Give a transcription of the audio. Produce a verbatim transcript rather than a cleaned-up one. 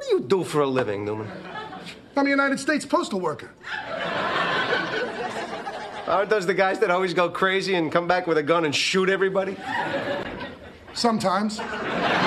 What do you do for a living, Newman? I'm a United States postal worker. Aren't those the guys that always go crazy and come back with a gun and shoot everybody? Sometimes.